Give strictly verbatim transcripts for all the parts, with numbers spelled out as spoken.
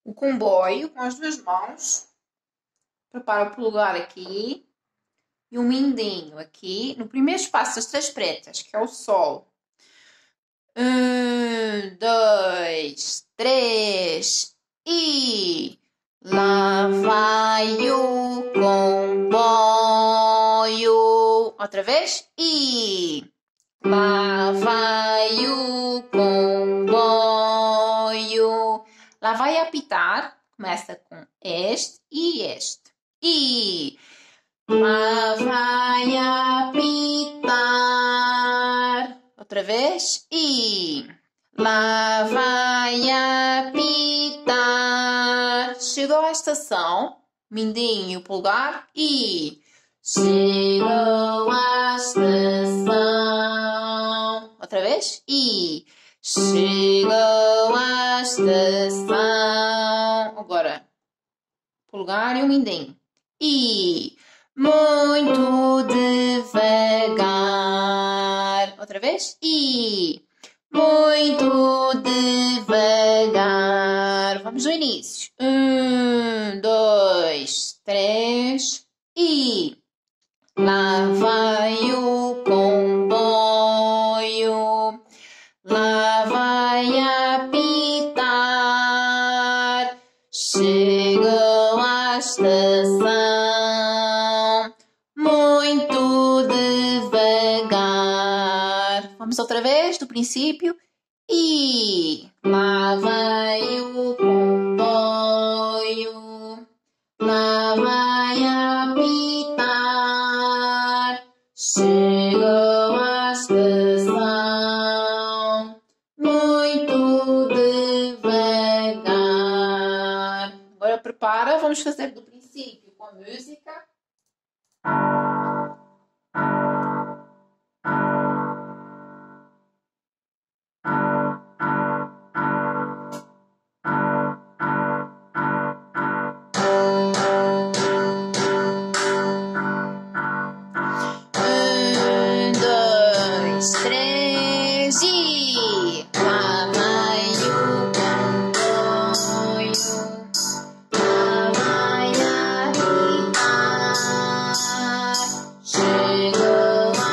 o comboio com as duas mãos. Prepara o polegar aqui. E o mindinho aqui, no primeiro espaço das três pretas, que é o sol. Um, dois, três e... Lá vai o comboio. Outra vez. E... Lá vai o comboio. Lá vai apitar. Começa com este e este. E... Lá vai apitar. Outra vez. E... Lá vai apitar. Chegou à estação. Mindinho, polegar. E... Chegou à estação. Outra vez. E... Chegou à estação. Agora. Polegar e o mindinho. E... Muito devagar. Outra vez. E... Muito devagar. Vamos do início. Um, dois, três. E... Lá vai o comboio. Lá vai apitar. Chegou à estação. Muito devagar. Vamos outra vez, do princípio. E... Lá vai o comboio. Lá vai apitar. Chegou à estação. Muito devagar. Agora prepara, vamos fazer do princípio com a música. Um, dois, três e... Lá vai o comboio. Lá vai apitar. Chegou à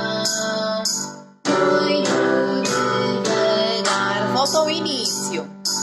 estação. Muito devagar. Volta ao início.